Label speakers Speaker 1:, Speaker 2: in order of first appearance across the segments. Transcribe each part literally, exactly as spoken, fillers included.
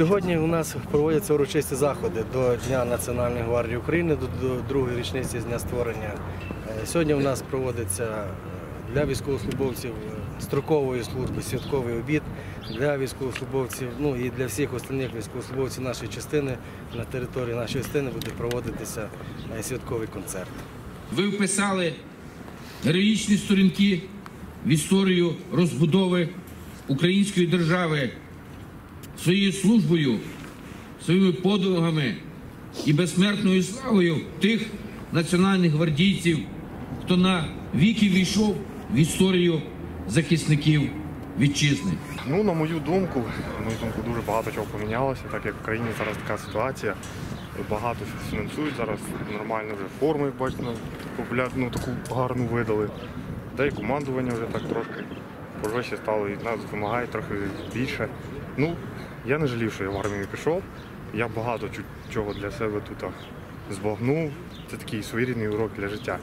Speaker 1: Сьогодні у нас проводяться урочисті заходи до Дня Національної гвардії України, до другої річниці з дня створення. Сьогодні у нас проводиться для військовослужбовців строкової служби святковий обід, для військовослужбовців, ну і для всіх остальних військовослужбовців нашої частини на території нашої частини буде проводитися святковий концерт.
Speaker 2: Ви вписали героїчні сторінки в історію розбудови української держави своєю службою, своїми подвигами і безсмертною славою тих національних гвардійців, хто на віки війшов в історію захисників вітчизни.
Speaker 3: Ну, на мою думку, на мою думку, дуже багато чого помінялося, так як в країні зараз така ситуація. Багато фінансують зараз, нормально вже форму, як бачите, популярну, таку гарну видали. Де і командування вже так трошки пожвище стало, і нас вимагає трохи більше. Ну, я не жалів, що я в армію пішов. Я багато чого для себе тут збагнув. Це такий своєрідний урок для життя.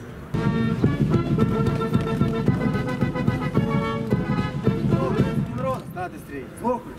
Speaker 1: Стати стрій.